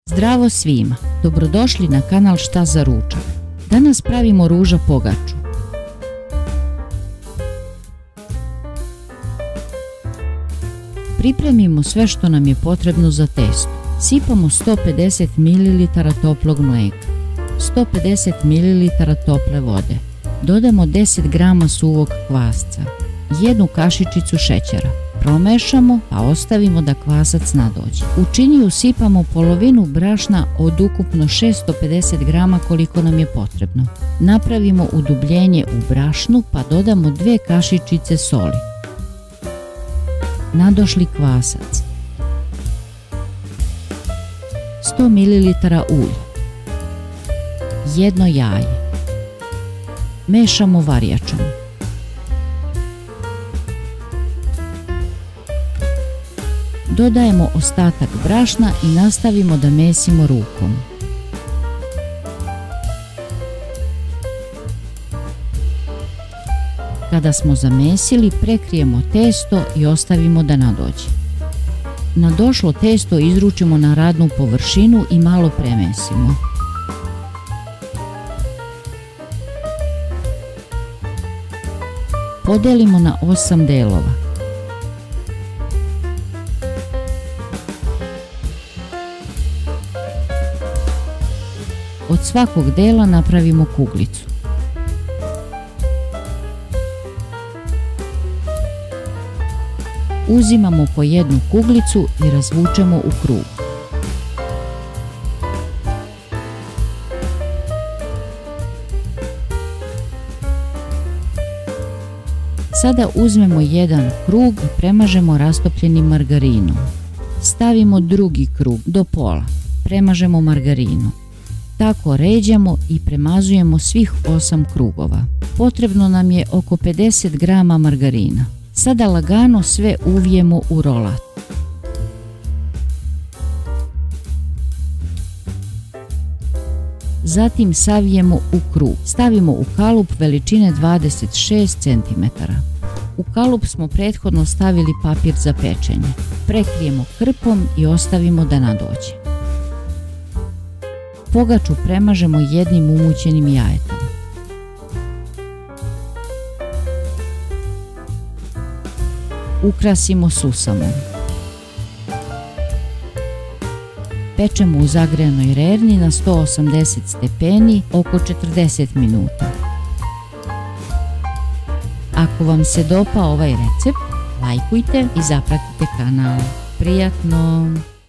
Zdravo svima, dobrodošli na kanal Šta za ručak. Danas pravimo ruža pogaču. Pripremimo sve što nam je potrebno za testo. Sipamo 150 ml toplog mlijeka, 150 ml tople vode. Dodamo 10 g suvog kvasca, 1 kašičicu šećera. Promešamo pa ostavimo da kvasac nadođe. U činiju usipamo polovinu brašna od ukupno 650 g koliko nam je potrebno. Napravimo udubljenje u brašnu pa dodamo 2 kašičice soli. Nadošli kvasac, 100 ml ulja, 1 jaje. Mešamo varjačom. Dodajemo ostatak brašna i nastavimo da mesimo rukom. Kada smo zamesili, prekrijemo testo i ostavimo da nadođe. Nadošlo testo izručimo na radnu površinu i malo premesimo. Podelimo na 8 delova. Od svakog dela napravimo kuglicu. Uzimamo po jednu kuglicu i razvučemo u krug. Sada uzmemo jedan krug i premažemo rastopljenim margarinom. Stavimo drugi krug do pola, premažemo margarinom. Tako ređamo i premazujemo svih 8 krugova. Potrebno nam je oko 50 g margarina. Sada lagano sve uvijemo u rolat. Zatim savijemo u krug. Stavimo u kalup veličine 26 cm. U kalup smo prethodno stavili papir za pečenje. Prekrijemo krpom i ostavimo da nadođe. Pogaču premažemo jednim umućenim jajetom. Ukrasimo susamom. Pečemo u zagrejanoj rerni na 180 stepeni oko 40 minuta. Ako vam se dopao ovaj recept, lajkujte i zapratite kanal. Prijatno!